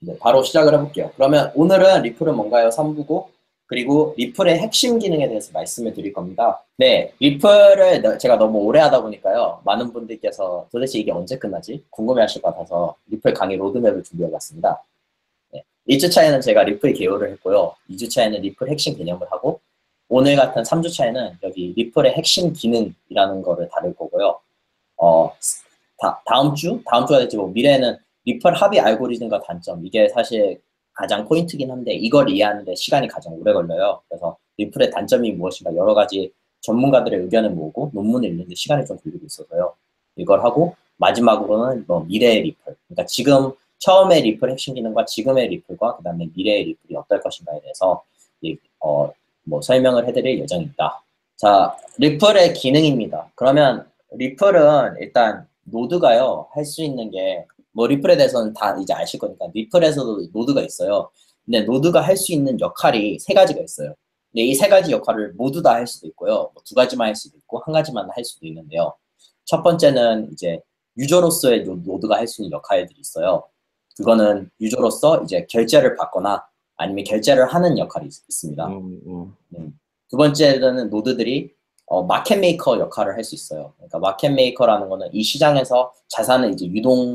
네, 바로 시작을 해볼게요. 그러면 오늘은 리플은 뭔가요? 3부고, 그리고 리플의 핵심 기능에 대해서 말씀을 드릴 겁니다. 네, 리플을 제가 너무 오래 하다 보니까요. 많은 분들께서 도대체 이게 언제 끝나지? 궁금해하실 것 같아서 리플 강의 로드맵을 준비해봤습니다. 네, 1주차에는 제가 리플 개요를 했고요. 2주차에는 리플 핵심 개념을 하고, 오늘 같은 3주차에는 여기 리플의 핵심 기능이라는 거를 다룰 거고요. 다음 주가 될지 뭐 미래에는 리플 합의 알고리즘과 단점, 이게 사실 가장 포인트긴 한데 이걸 이해하는데 시간이 가장 오래 걸려요. 그래서 리플의 단점이 무엇인가 여러 가지 전문가들의 의견을 모으고 논문을 읽는데 시간이 좀 걸리고 있어서요. 이걸 하고 마지막으로는 뭐 미래의 리플, 그러니까 지금 처음의 리플 핵심 기능과 지금의 리플과 그 다음에 미래의 리플이 어떨 것인가에 대해서 뭐 설명을 해드릴 예정입니다. 자, 리플의 기능입니다. 그러면 리플은 일단 노드가요, 할 수 있는 게, 뭐 리플에 대해서는 다 이제 아실 거니까, 리플에서도 노드가 있어요. 근데 노드가 할 수 있는 역할이 세 가지가 있어요. 근데 이 세 가지 역할을 모두 다 할 수도 있고요. 뭐 두 가지만 할 수도 있고, 한 가지만 할 수도 있는데요. 첫 번째는 이제 유저로서의 노드가 할 수 있는 역할들이 있어요. 그거는 유저로서 이제 결제를 받거나 아니면 결제를 하는 역할이 있습니다. 두 번째는 노드들이 마켓 메이커 역할을 할 수 있어요. 그러니까 마켓 메이커라는 거는 이 시장에서 자산을 이제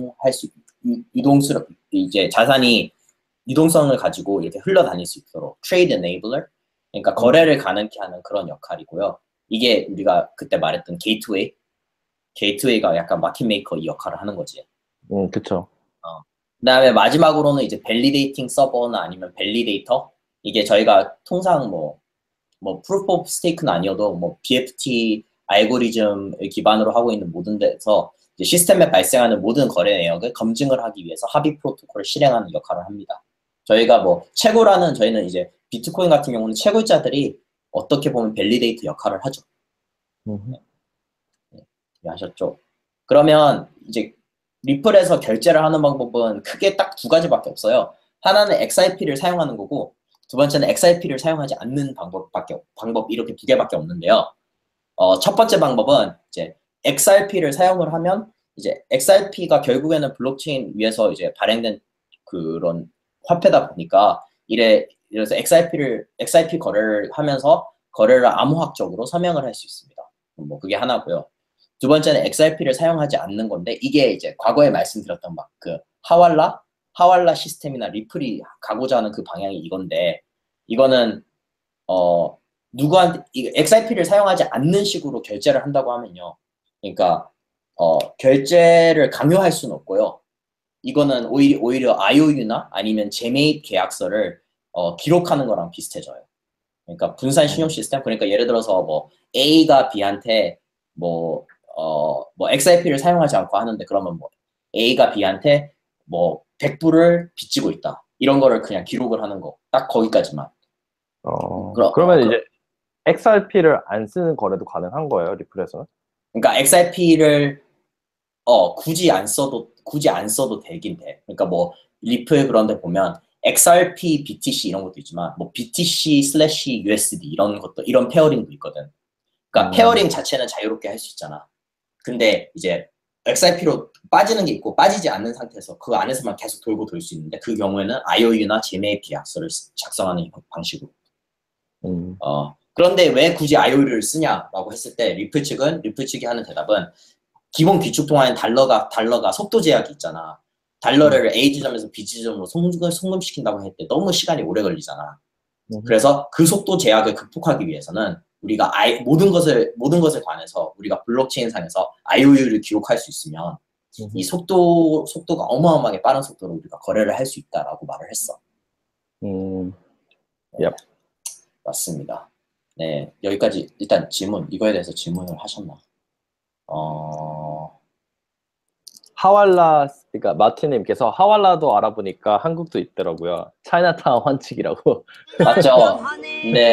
이제 자산이 유동성을 가지고 이렇게 흘러다닐 수 있도록 트레이드 에네이블러, 그러니까 거래를 가능케 하는 그런 역할이고요. 이게 우리가 그때 말했던 게이트웨이가 약간 마켓 메이커 이 역할을 하는 거지. 그쵸. 그다음에 마지막으로는 이제 밸리데이팅 서버나 아니면 밸리데이터, 이게 저희가 통상 뭐 프루프 오브 스테이크는 아니어도 뭐 BFT 알고리즘을 기반으로 하고 있는 모든 데서 이제 시스템에 발생하는 모든 거래 내역을 검증을 하기 위해서 합의 프로토콜을 실행하는 역할을 합니다. 저희가 뭐 저희는 이제 비트코인 같은 경우는 채굴자들이 어떻게 보면 밸리데이터 역할을 하죠. 네, 아셨죠? 그러면 이제 리플에서 결제를 하는 방법은 크게 딱 두 가지밖에 없어요. 하나는 XRP를 사용하는 거고, 두 번째는 XRP를 사용하지 않는 방법 이렇게 두 개밖에 없는데요. 첫 번째 방법은 이제 XRP를 사용을 하면 이제 XRP가 결국에는 블록체인 위에서 이제 발행된 그런 화폐다 보니까 이래서 XRP 거래를 하면서 거래를 암호학적으로 서명을 할 수 있습니다. 뭐 그게 하나고요. 두 번째는 XRP를 사용하지 않는 건데, 이게 이제 과거에 말씀드렸던 막 그 하왈라 시스템이나 리플이 가고자 하는 그 방향이 이건데, 이거는 XRP를 사용하지 않는 식으로 결제를 한다고 하면요. 그러니까 결제를 강요할 수는 없고요. 이거는 오히려 IOU나 아니면 제메입 계약서를 기록하는 거랑 비슷해져요. 그러니까 분산 신용 시스템, 그러니까 예를 들어서 뭐 A가 B한테 뭐 XRP를 사용하지 않고 하는데, 그러면 뭐 A가 B한테 뭐 100불을 빚지고 있다, 이런 거를 그냥 기록을 하는 거, 딱 거기까지만. 그러면 이제 XRP를 안 쓰는 거래도 가능한 거예요, 리플에서는? 그러니까 XRP를 굳이 안 써도 되긴 돼. 그러니까 뭐 리플 그런 데 보면 XRP, BTC 이런 것도 있지만 뭐 BTC 슬래시 USD 이런 페어링도 있거든. 그러니까 페어링 자체는 자유롭게 할 수 있잖아. 근데 이제 XRP로 빠지는 게 있고 빠지지 않는 상태에서 그 안에서만 계속 돌고 돌 수 있는데, 그 경우에는 IOU나 제네이프 계약서를 작성하는 방식으로. 그런데 왜 굳이 IOU를 쓰냐라고 했을 때 리플 측이 하는 대답은, 기본 기축 통화엔 달러가 속도 제약이 있잖아. 달러를 A 지점에서 B 지점으로 송금시킨다고 할 때 너무 시간이 오래 걸리잖아. 그래서 그 속도 제약을 극복하기 위해서는 우리가 모든 것을 관해서 우리가 블록체인 상에서 IOU를 기록할 수 있으면 이 속도가 어마어마하게 빠른 속도로 우리가 거래를 할 수 있다라고 말을 했어. 네, 맞습니다. 네, 여기까지 일단 이거에 대해서 질문을 하셨나? 그러니까 마티님께서 하왈라도 알아보니까 한국도 있더라고요. 차이나타운 환칙이라고. 맞죠? 네.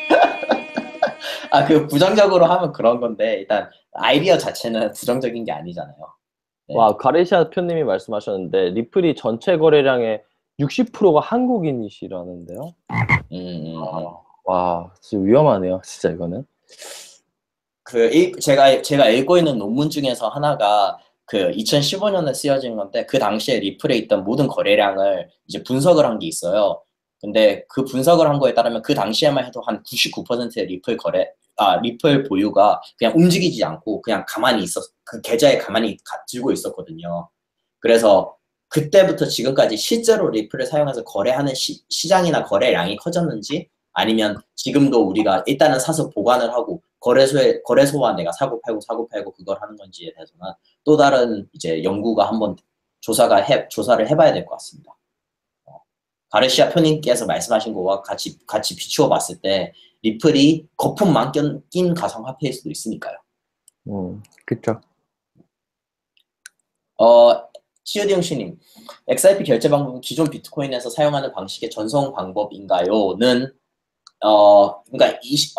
그 부정적으로 하면 그런 건데, 일단 아이디어 자체는 부정적인 게 아니잖아요. 네. 와, 가레시아 표님이 말씀하셨는데 리플이 전체 거래량의 60%가 한국인이시라는데요. 와, 진짜 위험하네요, 진짜 이거는. 제가 읽고 있는 논문 중에서 하나가 그 2015년에 쓰여진 건데 그 당시에 리플에 있던 모든 거래량을 이제 분석을 한 게 있어요. 근데 그 분석을 한 거에 따르면 그 당시에만 해도 한 99%의 리플 보유가 그냥 움직이지 않고 그냥 가만히 그 계좌에 가만히 들고 있었거든요. 그래서 그때부터 지금까지 실제로 리플을 사용해서 거래하는 시장이나 거래량이 커졌는지 아니면 지금도 우리가 일단은 사서 보관을 하고 거래소와 내가 사고 팔고 그걸 하는 건지에 대해서는 또 다른 이제 연구가 한번 조사를 해봐야 될 것 같습니다. 가르시아 표님께서 말씀하신 거와 같이 비추어 봤을 때 리플이 거품만 낀 가상화폐일 수도 있으니까요. 그쵸. 치유디용씨님, XRP 결제 방법은 기존 비트코인에서 사용하는 방식의 전송 방법인가요?는 그러니까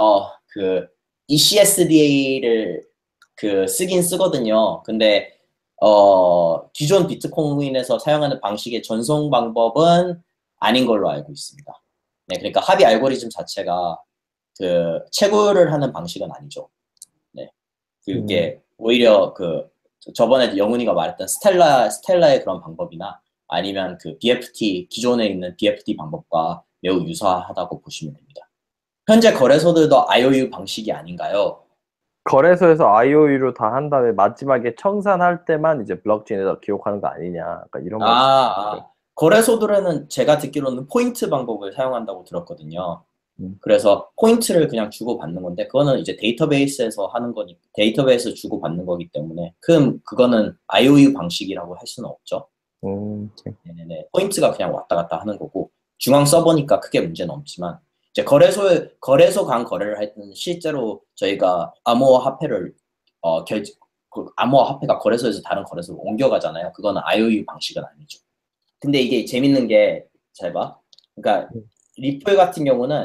ECSDA를 쓰긴 쓰거든요. 근데 기존 비트코인에서 사용하는 방식의 전송 방법은 아닌 걸로 알고 있습니다. 네, 그러니까 합의 알고리즘 자체가 채굴을 하는 방식은 아니죠. 네, 그게 오히려 저번에 영훈이가 말했던 스텔라의 그런 방법이나 아니면 기존에 있는 BFT 방법과 매우 유사하다고 보시면 됩니다. 현재 거래소들도 IOU 방식이 아닌가요? 거래소에서 IOU로 다 한 다음에 마지막에 청산할 때만 이제 블록체인에서 기록하는 거 아니냐. 그러니까 이런 말씀. 거래소들에는 제가 듣기로는 포인트 방법을 사용한다고 들었거든요. 그래서 포인트를 그냥 주고받는 건데 그거는 이제 데이터베이스에서 하는 거니 데이터베이스 주고받는 거기 때문에 그거는 IOU 방식이라고 할 수는 없죠. 네네네. 포인트가 그냥 왔다 갔다 하는 거고 중앙 서버니까 크게 문제는 없지만 이제 거래소 간 거래를 할 때는 실제로 저희가 암호화 화폐를 암호화 화폐가 거래소에서 다른 거래소로 옮겨가잖아요. 그거는 IOU 방식은 아니죠. 근데 이게 재밌는 게 잘 봐. 그러니까 리플 같은 경우는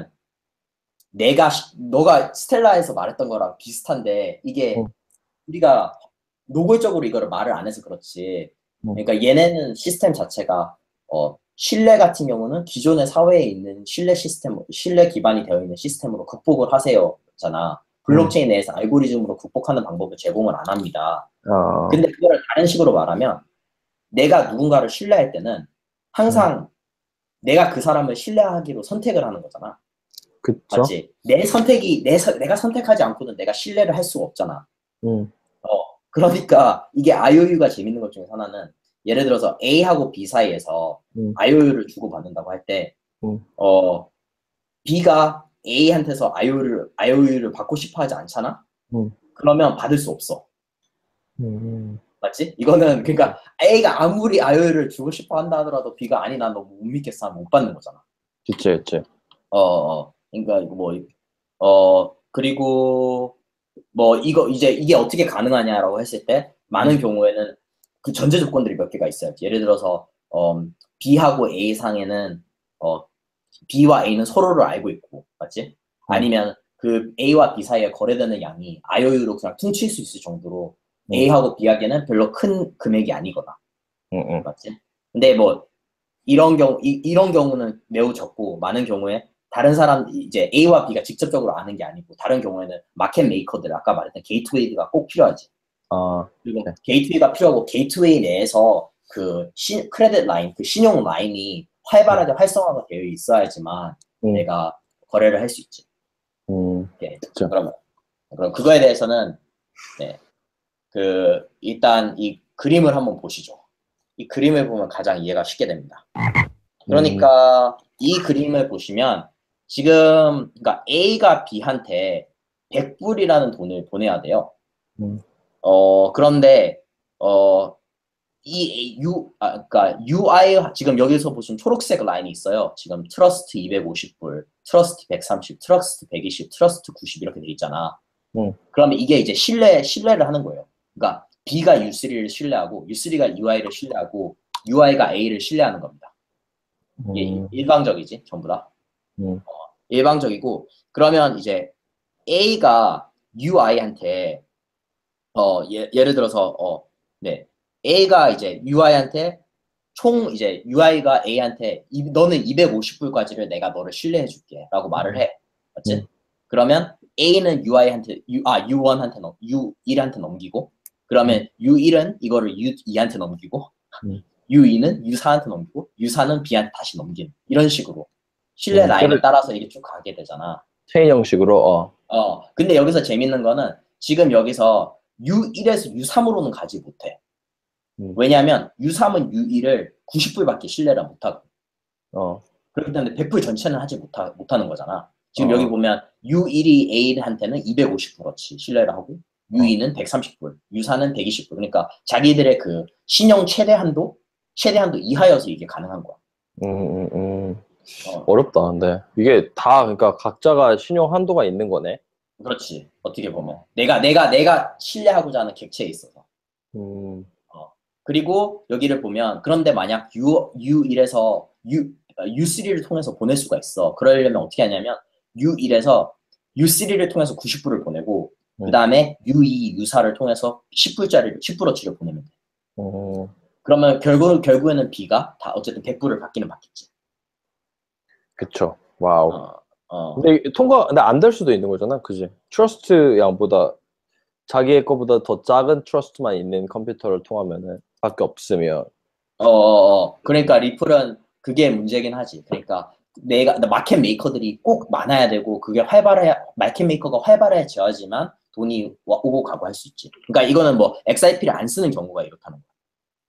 너가 스텔라에서 말했던 거랑 비슷한데 이게 우리가 노골적으로 이거를 말을 안 해서 그렇지. 그러니까 얘네는 시스템 자체가 신뢰 같은 경우는 기존의 사회에 있는 신뢰 기반이 되어 있는 시스템으로 극복을 하세요잖아. 블록체인 내에서 알고리즘으로 극복하는 방법을 제공을 안 합니다. 근데 그거를 다른 식으로 말하면 내가 누군가를 신뢰할 때는 항상 내가 그 사람을 신뢰하기로 선택을 하는 거잖아. 그쵸? 맞지? 내가 선택하지 않고는 내가 신뢰를 할 수가 없잖아. 그러니까 이게 IOU가 재밌는 것 중에 하나는 예를 들어서 A하고 B 사이에서 IOU를 주고받는다고 할 때 B가 A한테서 IOU를 받고 싶어 하지 않잖아? 그러면 받을 수 없어. 맞지? 이거는 그러니까 A가 아무리 IOU를 주고 싶어 한다 하더라도 B가 아니 난 너 못 믿겠어 하면 못 받는 거잖아. 그쵸. 그러니까 그리고 이게 어떻게 가능하냐라고 했을 때 많은 경우에는 그 전제 조건들이 몇 개가 있어요. 예를 들어서 B하고 A 상에는 B와 A는 서로를 알고 있고, 맞지? 아니면 그 A와 B 사이에 거래되는 양이 IOU로 그냥 퉁칠 수 있을 정도로 A하고 B에게는 별로 큰 금액이 아니거나, 맞지? 근데 이런 경우는 매우 적고 많은 경우에 다른 사람 이제 A와 B가 직접적으로 아는 게 아니고 다른 경우에는 마켓 메이커들 아까 말했던 게이트웨이가 꼭 필요하지. 그리고 게이트웨이가 필요하고 게이트웨이 내에서 크레딧 라인, 신용 라인이 활발하게 활성화가 되어 있어야지만 내가 거래를 할 수 있지. 그쵸. 그럼 그거에 대해서는 일단 이 그림을 한번 보시죠. 이 그림을 보면 가장 이해가 쉽게 됩니다. 그러니까 이 그림을 보시면 지금 그러니까 A가 B한테 100불이라는 돈을 보내야 돼요. 그런데 그러니까 UI 지금 여기서 보시면 초록색 라인이 있어요. 지금 트러스트 250불, 트러스트 130, 트러스트 120, 트러스트 90 이렇게 돼 있잖아. 그러면 이게 이제 신뢰를 하는 거예요. 그러니까 B가 U3를 신뢰하고 U3가 UI를 신뢰하고 UI가 A를 신뢰하는 겁니다. 이게 일방적이지 전부 다. 일방적이고 그러면 이제 A가 UI한테 예를 들어서 A가 이제 UI한테 총 이제 UI가 A한테 너는 250불까지를 내가 너를 신뢰해 줄게 라고 말을 해. 맞지? 그러면 A는 U1한테 U1한테 넘기고 그러면 U1은 이거를 U2한테 넘기고 U2는 U4한테 넘기고 U4는 B한테 다시 넘기는 이런 식으로 신뢰 라인을 따라서 이게 쭉 가게 되잖아. 체인 형식으로. 근데 여기서 재밌는 거는 지금 여기서 U1에서 U3으로는 가지 못해. 왜냐하면 U3은 U1을 90불밖에 신뢰를 못하고. 그렇기 때문에 100불 전체는 하지 못하는 거잖아. 지금 여기 보면 U1이 A한테는 250불어치 신뢰를 하고 U2는 130불, U4는 120불. 그러니까 자기들의 그 신용 최대 한도 이하여서 이게 가능한 거야. 어렵다. 근데 이게 다 그러니까 각자가 신용 한도가 있는 거네. 그렇지. 어떻게 보면 내가 신뢰하고자 하는 객체에 있어서. 그리고 여기를 보면 그런데 만약 U1에서 U3를 통해서 보낼 수가 있어. 그러려면 어떻게 하냐면 U1에서 U3를 통해서 90불을 보내고 그 다음에 U2, U4를 통해서 10불어치를 보내면 돼. 그러면 결국에는 B가 다 어쨌든 100불을 받기는 받겠지. 그쵸. 와우. 근데 근데 안 될 수도 있는 거잖아, 그지? 트러스트 양보다 자기의 거보다 더 작은 트러스트만 있는 컴퓨터를 통하면은 밖에 없으면. 그러니까 리플은 그게 문제긴 하지. 그러니까 마켓 메이커들이 꼭 많아야 되고 그게 마켓 메이커가 활발해져야지만 돈이 오고 가고 할 수 있지. 그러니까 이거는 뭐 XIP를 안 쓰는 경우가 이렇다는 거야.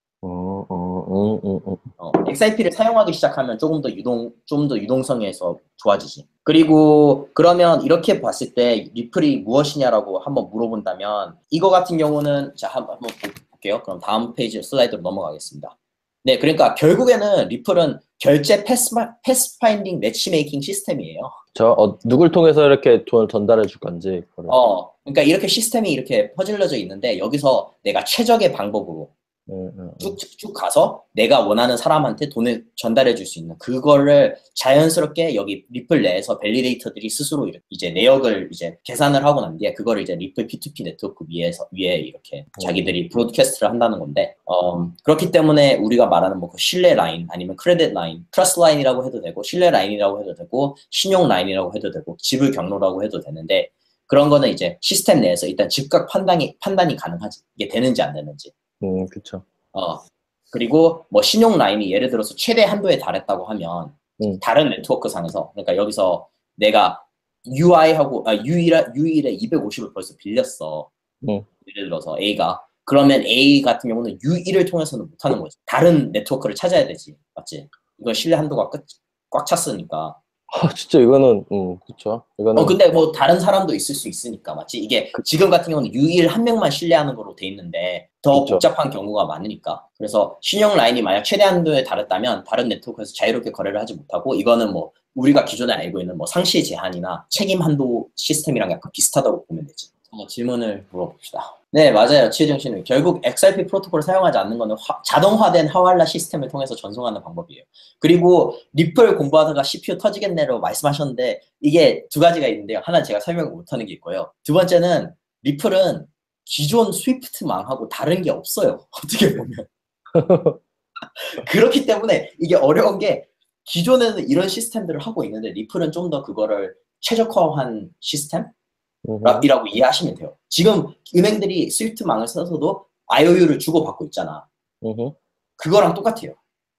XIP를 사용하기 시작하면 좀 더 유동성에서 좋아지지. 그리고 그러면 이렇게 봤을 때 리플이 무엇이냐라고 한번 물어본다면 이거 같은 경우는 자 한번 볼게요. 그럼 다음 페이지 슬라이드로 넘어가겠습니다. 네, 그러니까 결국에는 리플은 결제 패스파인딩 매치메이킹 시스템이에요. 누굴 통해서 이렇게 돈을 전달해 줄 건지. 그러니까 이렇게 시스템이 이렇게 퍼질러져 있는데 여기서 내가 최적의 방법으로 쭉 가서 내가 원하는 사람한테 돈을 전달해 줄 수 있는 그거를 자연스럽게 여기 리플 내에서 밸리데이터들이 스스로 이제 내역을 이제 계산을 하고 난 뒤에 그거를 이제 리플 P2P 네트워크 위에 이렇게 자기들이 브로드캐스트를 한다는 건데 그렇기 때문에 우리가 말하는 뭐 그 신뢰 라인 아니면 크레딧 라인, 트러스트 라인이라고 해도 되고 신뢰 라인이라고 해도 되고 신용 라인이라고 해도 되고 지불 경로라고 해도 되는데 그런 거는 이제 시스템 내에서 일단 즉각 판단이 가능하지. 이게 되는지 안 되는지. 그쵸. 그리고 뭐 신용 라인이 예를 들어서 최대 한도에 달했다고 하면 다른 네트워크 상에서 그러니까 여기서 내가 U1에 250을 벌써 빌렸어. 예를 들어서 A가 그러면 A 같은 경우는 U1을 통해서는 못하는 거지. 다른 네트워크를 찾아야 되지. 맞지? 이건 신뢰 한도가 꽉 찼으니까. 진짜 이거는 그쵸. 이거는 근데 뭐 다른 사람도 있을 수 있으니까 맞지? 이게 지금 같은 경우는 U1 한 명만 신뢰하는 거로 돼 있는데 더 그쵸. 복잡한 경우가 많으니까. 그래서 신용 라인이 만약 최대 한도에 달했다면 다른 네트워크에서 자유롭게 거래를 하지 못하고 이거는 뭐 우리가 기존에 알고 있는 뭐 상시 제한이나 책임 한도 시스템이랑 약간 비슷하다고 보면 되지. 질문을 물어봅시다. 네, 맞아요. 최정 씨는 결국 XRP 프로토콜을 사용하지 않는 것은 자동화된 하왈라 시스템을 통해서 전송하는 방법이에요. 그리고 리플 공부하다가 CPU 터지겠네로 말씀하셨는데 이게 두 가지가 있는데요. 하나는 제가 설명을 못하는 게 있고요. 두 번째는 리플은 기존 스위프트망하고 다른 게 없어요. 어떻게 보면. 그렇기 때문에 이게 어려운 게 기존에는 이런 시스템들을 하고 있는데 리플은 좀 더 그거를 최적화한 시스템? 이라고 이해하시면 돼요. 지금 은행들이 스위프트망을 써서도 IOU를 주고받고 있잖아. 그거랑 똑같아요.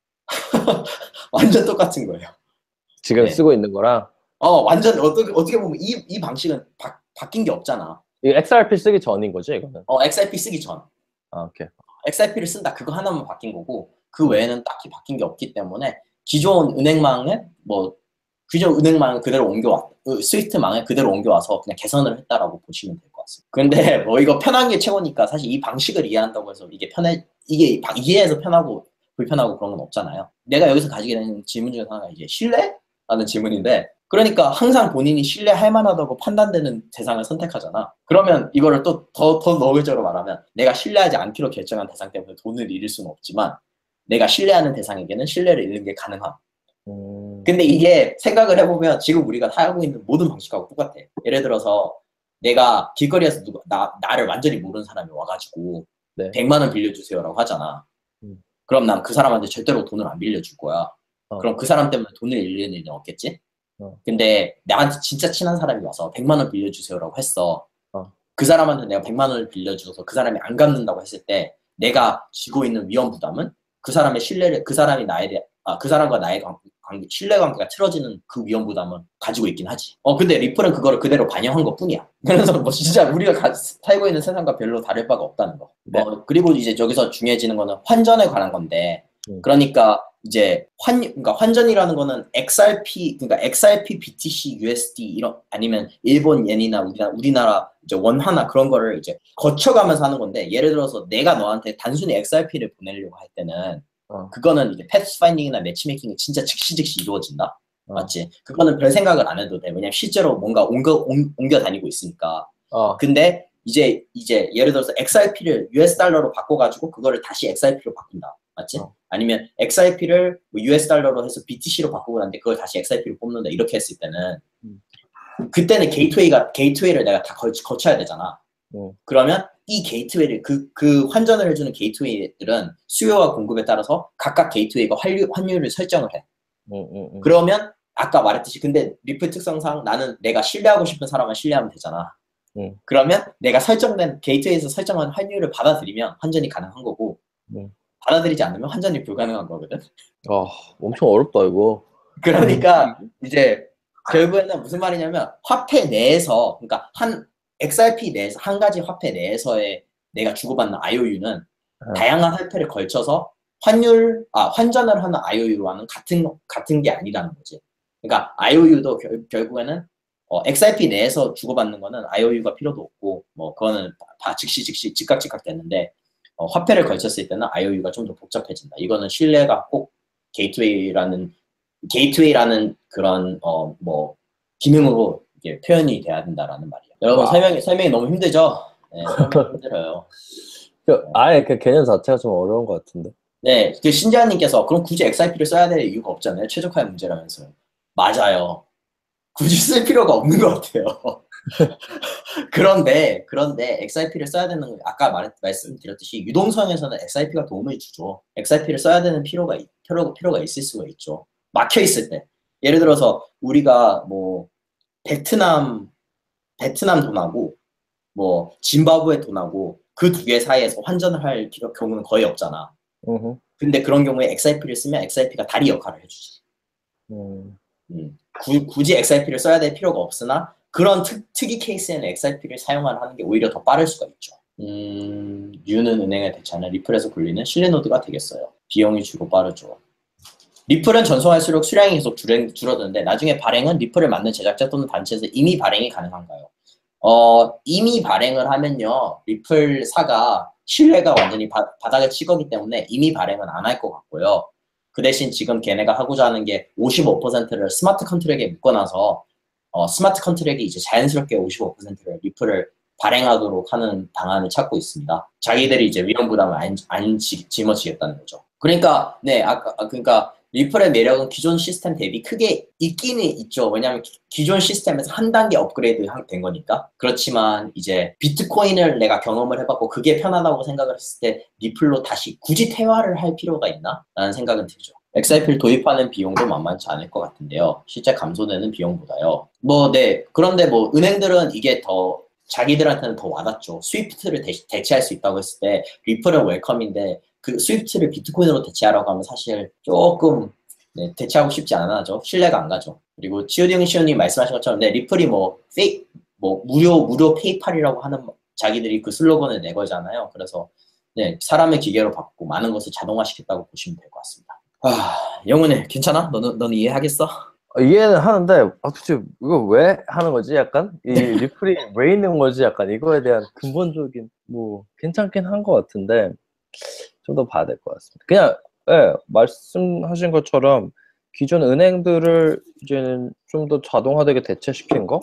완전 똑같은 거예요. 지금 쓰고 있는 거랑 완전 어떻게 보면 이 방식은 바뀐 게 없잖아. 이 XRP 쓰기 전인 거지 이거는? XRP 쓰기 전. 오케이. XRP를 쓴다 그거 하나만 바뀐 거고 그 외에는 딱히 바뀐 게 없기 때문에 기존 은행망을 그대로 스위프트망을 그대로 옮겨와서 그냥 개선을 했다라고 보시면 될 것 같습니다. 근데 뭐 이거 편한 게 최고니까 사실 이 방식을 이해한다고 해서 이게 이해해서 편하고 불편하고 그런 건 없잖아요. 내가 여기서 가지게 되는 질문 중에 하나가 이제 신뢰라는 질문인데 그러니까 항상 본인이 신뢰할 만하다고 판단되는 대상을 선택하잖아. 그러면 이거를 또 더 노골적으로 말하면 내가 신뢰하지 않기로 결정한 대상 때문에 돈을 잃을 수는 없지만 내가 신뢰하는 대상에게는 신뢰를 잃는 게 가능함. 근데 이게 생각을 해보면 지금 우리가 살고 있는 모든 방식하고 똑같아. 예를 들어서 내가 길거리에서 나를 완전히 모르는 사람이 와가지고 100만 원 빌려주세요라고 하잖아. 그럼 난 그 사람한테 절대로 돈을 안 빌려줄 거야. 그럼 그 사람 때문에 돈을 잃는 일은 없겠지? 근데 나한테 진짜 친한 사람이 와서 100만 원 빌려주세요라고 했어. 그 사람한테 내가 100만 원을 빌려줘서 그 사람이 안 갚는다고 했을 때 내가 지고 있는 위험 부담은 그 사람의 신뢰를 그 사람이 그 사람과 나의 신뢰관계가 틀어지는 그 위험 부담은 가지고 있긴 하지. 근데 리플은 그거를 그대로 반영한 것 뿐이야. 그래서 뭐 진짜 우리가 살고 있는 세상과 별로 다를 바가 없다는 거. 네. 그리고 이제 여기서 중요해지는 거는 환전에 관한 건데, 그러니까 이제 그러니까 환전이라는 거는 XRP, 그러니까 XRP, BTC, USD 이런 아니면 일본 엔이나 우리나라 이제 원화나 그런 거를 이제 거쳐가면서 하는 건데, 예를 들어서 내가 너한테 단순히 XRP를 보내려고 할 때는 그거는 이제 패스 파인딩이나 매치메이킹이 진짜 즉시 이루어진다. 맞지? 그거는 별 생각을 안 해도 돼. 왜냐면 실제로 뭔가 옮겨 다니고 있으니까. 근데 이제 예를 들어서 XRP를 US 달러로 바꿔가지고 그거를 다시 XRP로 바꾼다. 맞지? 아니면 XRP를 뭐 US 달러로 해서 BTC로 바꾸고 나는데 그걸 다시 XRP로 뽑는다. 이렇게 했을 때는 그때는 게이트웨이를 내가 다 거쳐야 되잖아. 그러면 이 게이트웨이를 그 환전을 해주는 게이트웨이들은 수요와 공급에 따라서 각각 게이트웨이가 환율을 설정을 해. 그러면 아까 말했듯이 근데 리플 특성상 나는 내가 신뢰하고 싶은 사람만 신뢰하면 되잖아. 그러면 내가 설정된 게이트웨이에서 설정한 환율을 받아들이면 환전이 가능한 거고 받아들이지 않으면 환전이 불가능한 거거든. 엄청 어렵다 이거. 그러니까 이제 결국에는 무슨 말이냐면 화폐 내에서 그러니까 한 XRP 내에서 한 가지 화폐 내에서의 내가 주고받는 IOU는 다양한 화폐를 걸쳐서 환전을 하는 IOU와는 같은 게 아니라는 거지. 그러니까 IOU도 결국에는 XRP 내에서 주고받는 거는 IOU가 필요도 없고 뭐 그거는 다 즉각 됐는데 화폐를 걸쳤을 때는 IOU가 좀 더 복잡해진다. 이거는 신뢰가 꼭 게이트웨이라는 그런 뭐 기능으로 이게 표현이 돼야 된다라는 말이에요. 여러분 설명이 너무 힘들죠? 네, 설명이 힘들어요. 아예 그 개념 자체가 좀 어려운 것 같은데. 네, 그 신지아님께서 그럼 굳이 XRP를 써야 될 이유가 없잖아요. 최적화의 문제라면서요. 맞아요. 굳이 쓸 필요가 없는 것 같아요. 그런데 XRP를 써야 되는 건 아까 말씀드렸듯이 유동성에서는 XRP가 도움을 주죠. XRP를 써야 되는 필요가 있을 수가 있죠. 막혀 있을 때. 예를 들어서 우리가 뭐 베트남 돈하고 뭐 짐바브웨 돈하고 그 두 개 사이에서 환전을 할 경우는 거의 없잖아. 근데 그런 경우에 XRP를 쓰면 XRP가 다리 역할을 해주지. 굳이 XRP를 써야 될 필요가 없으나 그런 특이 케이스에는 XRP를 사용하는 게 오히려 더 빠를 수가 있죠. U는 은행에 대체하는 리플에서 굴리는 신뢰노드가 되겠어요. 비용이 주로 빠르죠. 리플은 전송할수록 수량이 계속 줄어드는데 나중에 발행은 리플을 만든 제작자 또는 단체에서 이미 발행이 가능한가요? 이미 발행을 하면요. 리플사가 신뢰가 완전히 바닥을 치거기 때문에 이미 발행은 안 할 것 같고요. 그 대신 지금 걔네가 하고자 하는 게 55%를 스마트 컨트랙에 묶어놔서 스마트 컨트랙이 이제 자연스럽게 55%를 리플을 발행하도록 하는 방안을 찾고 있습니다. 자기들이 이제 위험 부담을 안 짊어지겠다는 거죠. 그러니까 그러니까 리플의 매력은 기존 시스템 대비 크게 있기는 있죠. 왜냐하면 기존 시스템에서 한 단계 업그레이드 된 거니까. 그렇지만 이제 비트코인을 내가 경험을 해봤고 그게 편하다고 생각을 했을 때 리플로 다시 굳이 퇴화를 할 필요가 있나? 라는 생각은 들죠. XRP를 도입하는 비용도 만만치 않을 것 같은데요. 실제 감소되는 비용보다요. 그런데 뭐 은행들은 이게 더 자기들한테는 더 와닿죠. 스위프트를 대체할 수 있다고 했을 때 리플은 웰컴인데 그 스위프트를 비트코인으로 대체하라고 하면 사실 조금 대체하고 싶지 않아 하죠. 신뢰가 안 가죠. 그리고 치우딩시오님 말씀하신 것처럼 리플이 무료 페이팔이라고 하는 자기들이 그 슬로건을 내걸잖아요. 그래서 사람을 기계로 바꾸고 많은 것을 자동화시켰다고 보시면 될 것 같습니다. 영훈이 괜찮아? 너는 이해하겠어? 이해는 하는데 도대체 이거 왜 하는 거지? 약간 이 리플이 왜 있는 거지? 약간 이거에 대한 근본적인 뭐 괜찮긴 한 것 같은데 좀 더 봐야 될 것 같습니다. 그냥 말씀하신 것처럼 기존 은행들을 이제는 좀 더 자동화되게 대체시킨 거.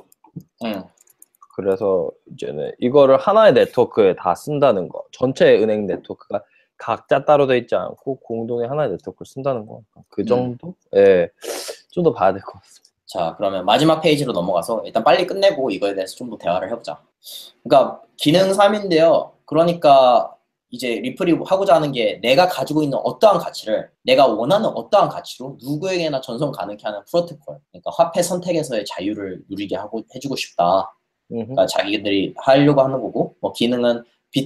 그래서 이제는 이거를 하나의 네트워크에 다 쓴다는 거. 전체 은행 네트워크가 각자 따로 돼 있지 않고 공동의 하나의 네트워크를 쓴다는 거. 그 정도? 좀 더 봐야 될 것 같습니다. 자, 그러면 마지막 페이지로 넘어가서 일단 빨리 끝내고 이거에 대해서 좀 더 대화를 해보자. 그러니까 기능 3인데요. 그러니까 이제 리플이 하고자 하는 게 내가 가지고 있는 어떠한 가치를 내가 원하는 어떠한 가치로 누구에게나 전송 가능케 하는 프로토콜. 그러니까 화폐 선택에서의 자유를 누리게 해주고 싶다. 그러니까 자기들이 하려고 하는 거고, 뭐 기능은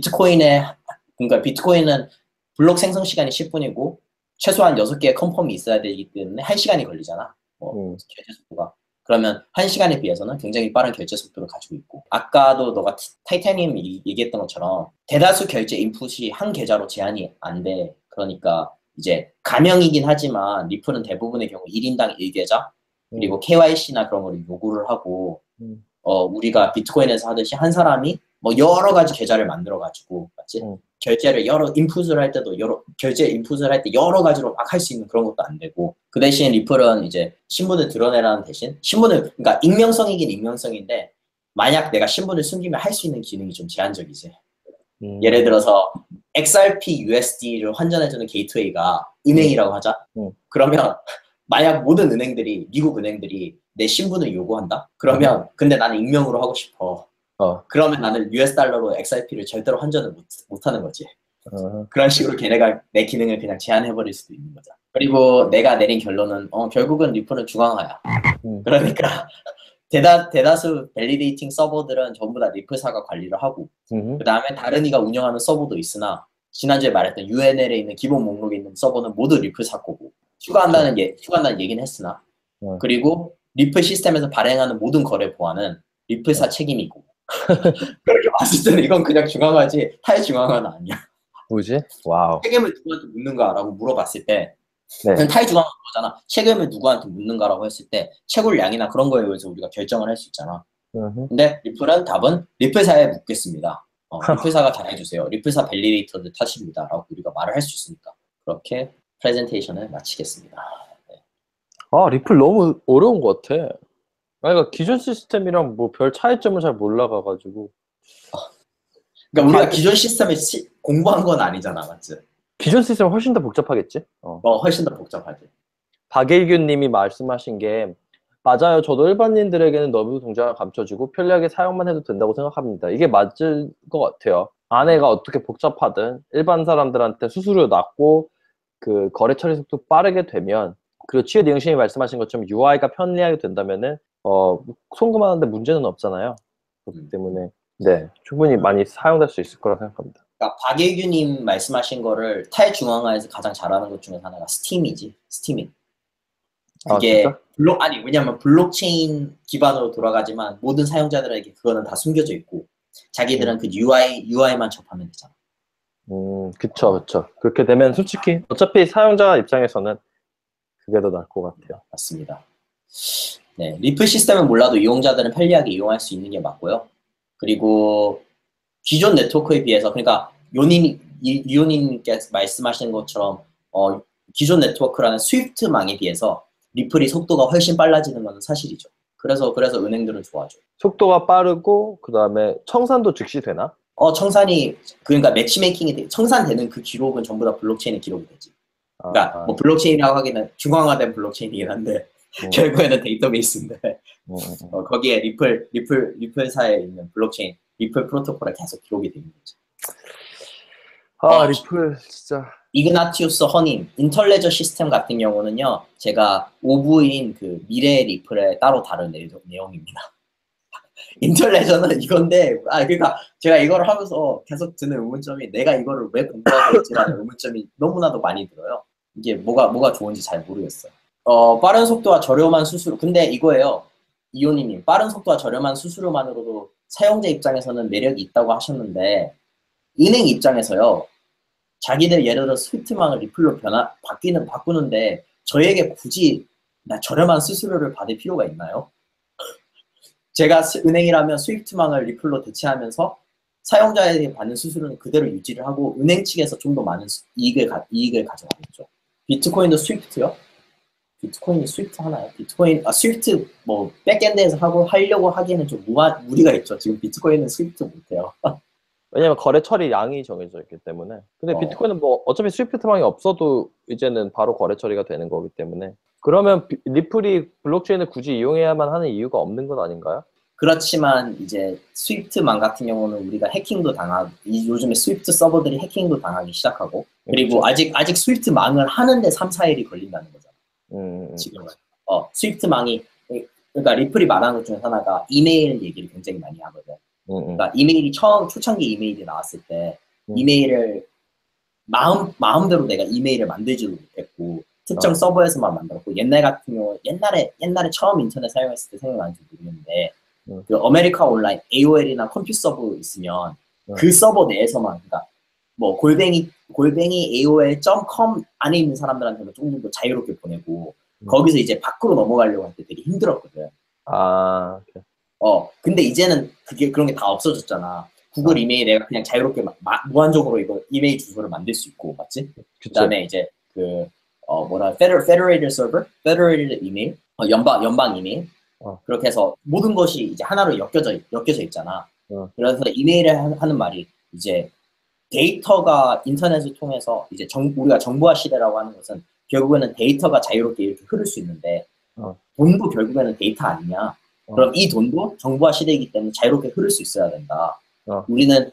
그러니까 비트코인은 블록 생성 시간이 10분이고 최소한 6개의 컨펌이 있어야 되기 때문에 1시간이 걸리잖아. 결제 속도가. 그러면 1시간에 비해서는 굉장히 빠른 결제 속도를 가지고 있고, 아까도 너가 타이타늄 얘기했던 것처럼 대다수 결제 인풋이 한 계좌로 제한이 안 돼. 그러니까 이제 가명이긴 하지만 리플은 대부분의 경우 1인당 1계좌 그리고 KYC나 그런 거를 요구를 하고 우리가 비트코인에서 하듯이 한 사람이 뭐 여러 가지 계좌를 만들어 가지고 맞지? 결제를 인풋을 할 때도 결제 인풋을 할 때 여러 가지로 막 할 수 있는 그런 것도 안 되고, 그 대신 리플은 이제 신분을 드러내라는 대신 그러니까 익명성이긴 익명성인데 만약 내가 신분을 숨기면 할 수 있는 기능이 좀 제한적이지. 예를 들어서 XRP USD를 환전해주는 게이트웨이가 은행이라고 하자. 그러면 만약 모든 은행들이 미국 은행들이 내 신분을 요구한다? 그러면 근데 나는 익명으로 하고 싶어. 그러면 나는 US 달러로 XRP를 절대로 환전을 못 하는 거지. 그런 식으로 걔네가 내 기능을 그냥 제한해버릴 수도 있는 거죠. 그리고 내가 내린 결론은 결국은 리플은 중앙화야. 그러니까 대다수 밸리데이팅 서버들은 전부 다 리플사가 관리를 하고 그 다음에 다른 이가 운영하는 서버도 있으나 지난주에 말했던 UNL에 있는 기본 목록에 있는 서버는 모두 리플사 거고 추가한다는 얘기는 했으나 그리고 리플 시스템에서 발행하는 모든 거래 보안은 리플사 책임이고 그렇게 봤을 때는 이건 그냥 중앙화지 탈중앙화는 아니야. 뭐지? 와우. 책임을 누구한테 묻는가라고 물어봤을 때 그냥 탈중앙화는 거잖아. 책임을 누구한테 묻는가라고 했을 때 채굴량이나 그런 거에 의해서 우리가 결정을 할 수 있잖아. 근데 리플은 답은 리플사에 묻겠습니다. 리플사가 잘 해주세요. 리플사 밸리데이터들 탓입니다. 라고 우리가 말을 할 수 있으니까. 그렇게 프레젠테이션을 마치겠습니다. 네. 리플 너무 어려운 것 같아. 그러니까 기존 시스템이랑 뭐 별 차이점을 잘 몰라가가지고. 그러니까 우리가 기존 시스템을 공부한 건 아니잖아, 맞지? 기존 시스템은 훨씬 더 복잡하겠지? 훨씬 더 복잡하지. 박일균 님이 말씀하신 게 맞아요. 저도 일반인들에게는 너무 동작을 감춰주고 편리하게 사용만 해도 된다고 생각합니다. 이게 맞을 것 같아요. 안에가 어떻게 복잡하든 일반 사람들한테 수수료 낮고 그 거래 처리 속도 빠르게 되면, 그리고 치유 내용신이 말씀하신 것처럼 UI가 편리하게 된다면은 송금하는데 문제는 없잖아요. 그렇기 때문에 네, 충분히 많이 사용될 수 있을 거라 생각합니다. 그러니까 박일규님 말씀하신 거를 탈중앙화에서 가장 잘하는 것 중에 하나가 스팀이지. 스팀인. 그게 왜냐면 블록체인 기반으로 돌아가지만 모든 사용자들에게 그거는 다 숨겨져 있고 자기들은 그 UI만 접하면 되잖아. 그쵸. 그렇게 되면 솔직히 어차피 사용자 입장에서는 그게 더 나을 것 같아요. 맞습니다. 네, 리플 시스템은 몰라도 이용자들은 편리하게 이용할 수 있는 게 맞고요. 그리고 기존 네트워크에 비해서, 그러니까 이온님께서 말씀하신 것처럼 기존 네트워크라는 스위프트망에 비해서 리플이 속도가 훨씬 빨라지는 건 사실이죠. 그래서 은행들은 좋아하죠. 속도가 빠르고 그 다음에 청산도 즉시 되나? 청산이 그러니까 매치메이킹이 청산되는 그 기록은 전부 다 블록체인에 기록이 되지. 그러니까 뭐 블록체인이라고 하기는 중앙화된 블록체인이긴 한데 결국에는 데이터베이스인데 거기에 리플사에 있는 블록체인 리플 프로토콜에 계속 기록이 되는 거죠. 리플 진짜. 이그나티우스 허님, 인터레저 시스템 같은 경우는요, 제가 오부인 그 미래 리플에 따로 다룬 내용입니다. 인터레저는 이건데, 그러니까 제가 이걸 하면서 계속 드는 의문점이 내가 이거를 왜 공부하고 있지라는 의문점이 너무나도 많이 들어요. 이게 뭐가 좋은지 잘 모르겠어요. 빠른 속도와 저렴한 수수료, 근데 이거예요. 이온이님, 빠른 속도와 저렴한 수수료만으로도 사용자 입장에서는 매력이 있다고 하셨는데, 은행 입장에서요, 자기들 예를 들어 스위프트망을 리플로 바꾸는데 저에게 굳이 저렴한 수수료를 받을 필요가 있나요? 제가 은행이라면 스위프트망을 리플로 대체하면서 사용자에게 받는 수수료는 그대로 유지를 하고 은행 측에서 좀 더 많은 이익을 가져가겠죠. 비트코인도 스위프트요? 비트코인이 스위프트 하나요? 스위프트 뭐 백엔드에서 하려고 하기에는 좀 무리가 있죠. 지금 비트코인은 스위프트 못해요. 왜냐면 거래 처리 양이 정해져 있기 때문에. 근데 비트코인은 뭐 어차피 스위프트망이 없어도 이제는 바로 거래 처리가 되는 거기 때문에. 그러면 리플이 블록체인을 굳이 이용해야만 하는 이유가 없는 건 아닌가요? 그렇지만 이제 스위프트망 같은 경우는 우리가 해킹도 요즘에 스위프트 서버들이 해킹도 당하기 시작하고, 그리고 그렇죠. 아직 스위프트망을 하는데 3, 4일이 걸린다는 거잖아. 지금은. 스위프트망이 그러니까 리플이 말하는 것 중에 하나가 이메일 얘기를 굉장히 많이 하거든. 그러니까 이메일이 초창기 이메일이 나왔을 때 이메일을 마음대로 내가 이메일을 만들지도 못했고 특정 서버에서만 만들었고 옛날 같은 경우 옛날에 처음 인터넷 사용했을 때 생각나는지 모르겠는데 그 아메리카 온라인 AOL이나 컴퓨터 서버 있으면 그 서버 내에서만 그러니까 뭐 골뱅이 AOL.com 안에 있는 사람들한테는 조금 더 자유롭게 보내고 거기서 이제 밖으로 넘어가려고 할 때 되게 힘들었거든. 아, 근데 이제는 그런 게 다 없어졌잖아. 구글 이메일 내가 그냥 자유롭게 무한적으로 이거 이메일 주소를 만들 수 있고, 맞지? 그다음에 이제 Federated Server, Federated 이메일, 연방 이메일. 그렇게 해서 모든 것이 이제 하나로 엮여져 있잖아. 그래서 이메일을 하는 말이 이제 데이터가 인터넷을 통해서 이제 우리가 정보화 시대라고 하는 것은 결국에는 데이터가 자유롭게 이렇게 흐를 수 있는데 돈도 결국에는 데이터 아니냐. 그럼 이 돈도 정보화 시대이기 때문에 자유롭게 흐를 수 있어야 된다. 우리는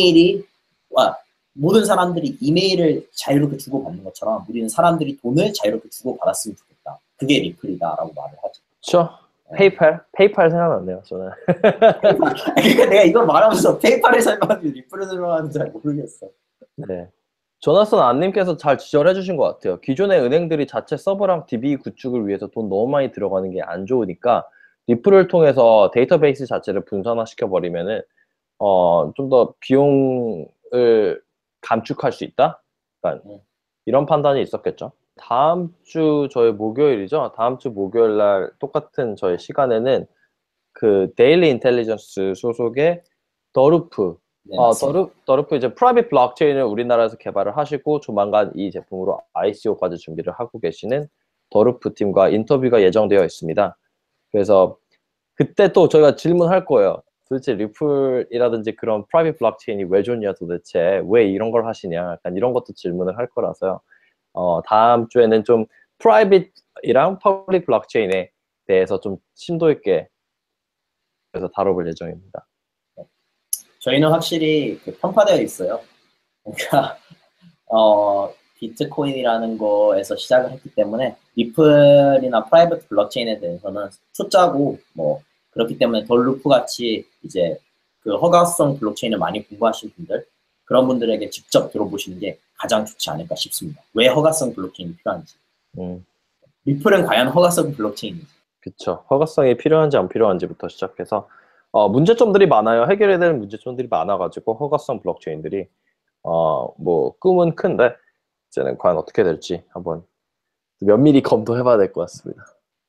모든 사람들이 이메일을 자유롭게 주고받는 것처럼 우리는 사람들이 돈을 자유롭게 주고받았으면 좋겠다. 그게 리플이다라고 말을 하죠. 그렇죠. 페이팔 생각났네요, 저는. 그러니까 내가 이걸 말하면서 페이팔을 설명하는지 리플을 설명하는지 잘 모르겠어. 네. 조나선 안님께서 잘 지적해 주신 것 같아요. 기존의 은행들이 자체 서버랑 DB 구축을 위해서 돈 너무 많이 들어가는 게 안 좋으니까 리플을 통해서 데이터베이스 자체를 분산화시켜버리면은 좀 더 비용을 감축할 수 있다? 그러니까 이런 판단이 있었겠죠. 다음 주 저희 목요일이죠. 다음 주 목요일 날 똑같은 저희 시간에는 그 데일리 인텔리전스 소속의 더루프 더루프 이제 프라이빗 블록체인을 우리나라에서 개발을 하시고 조만간 이 제품으로 ICO까지 준비를 하고 계시는 더루프 팀과 인터뷰가 예정되어 있습니다. 그래서 그때 또 저희가 질문할 거예요. 도대체 리플이라든지 그런 프라이빗 블록체인이 왜 좋냐, 도대체 왜 이런 걸 하시냐, 약간 이런 것도 질문을 할 거라서요. 다음 주에는 좀 프라이빗이랑 퍼블릭 블록체인에 대해서 좀 심도 있게 그래서 다뤄볼 예정입니다. 저희는 확실히 편파되어 있어요. 그러니까 비트코인이라는 거에서 시작을 했기 때문에 리플이나 프라이빗 블록체인에 대해서는 투자고 뭐 그렇기 때문에 덜루프 같이 이제 그 허가성 블록체인을 많이 공부하신 분들 그런 분들에게 직접 들어보시는 게 가장 좋지 않을까 싶습니다. 왜 허가성 블록체인이 필요한지. 리플은 과연 허가성 블록체인인지. 그렇죠. 허가성이 필요한지 안 필요한지부터 시작해서 문제점들이 많아요. 해결해야 되는 문제점들이 많아가지고 허가성 블록체인들이 뭐 꿈은 큰데 이제는 과연 어떻게 될지 한번 면밀히 검토해봐야 될 것 같습니다.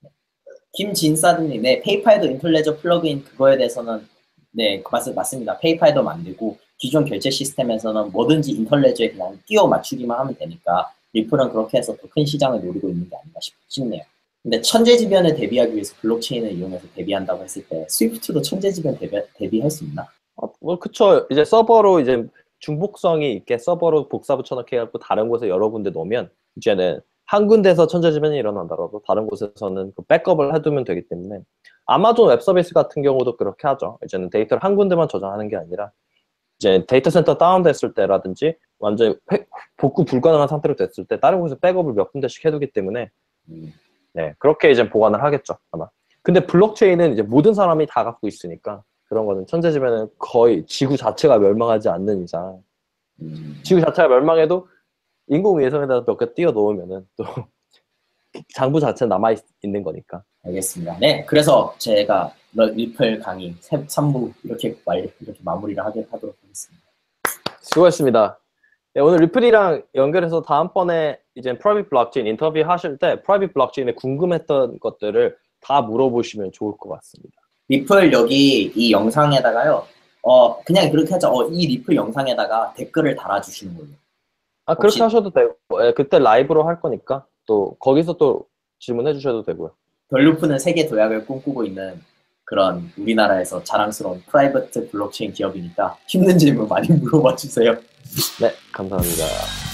김진사드님, 네, 페이팔도 인플레저 플러그인 그거에 대해서는 네, 맞습니다. 페이팔도 만들고 기존 결제 시스템에서는 뭐든지 인텔레저에 그냥 끼워 맞추기만 하면 되니까 리플은 그렇게 해서 더 큰 시장을 노리고 있는 게 아닌가 싶네요. 근데 천재지변을 대비하기 위해서 블록체인을 이용해서 대비한다고 했을 때 스위프트도 천재지변 대비할 수 있나? 뭐 그쵸. 이제 서버로 이제 중복성이 있게 서버로 복사 붙여넣기 해갖고 다른 곳에 여러 군데 놓으면 이제는 한 군데서 천재지변이 일어난다라도 다른 곳에서는 그 백업을 해두면 되기 때문에 아마존 웹 서비스 같은 경우도 그렇게 하죠. 이제는 데이터를 한 군데만 저장하는 게 아니라 이제 데이터 센터 다운됐을 때라든지 완전히 복구 불가능한 상태로 됐을 때 다른 곳에서 백업을 몇 군데씩 해두기 때문에 네, 그렇게 이제 보관을 하겠죠, 아마. 근데 블록체인은 이제 모든 사람이 다 갖고 있으니까 그런 거는 천재지변은 거의 지구 자체가 멸망하지 않는 이상 지구 자체가 멸망해도 인공위성에다 몇 개 띄워 놓으면은 또 장부 자체는 남아 있는 거니까. 알겠습니다. 네, 그래서 제가 리플 강의 3부 이렇게 마무리를 하도록 하겠습니다. 수고했습니다. 네, 오늘 리플이랑 연결해서 다음번에 이제 프라이빗 블록체인 인터뷰 하실 때 프라이빗 블록체인에 궁금했던 것들을 다 물어보시면 좋을 것 같습니다. 리플 여기 이 영상에다가요. 그냥 그렇게 하죠. 이 리플 영상에다가 댓글을 달아주시는 걸로. 그렇게 하셔도 되고, 예, 그때 라이브로 할 거니까 또 거기서 또 질문해 주셔도 되고요. 덜루프는 세계 도약을 꿈꾸고 있는 그런 우리나라에서 자랑스러운 프라이빗 블록체인 기업이니까 힘든 질문 많이 물어봐 주세요. 네, 감사합니다.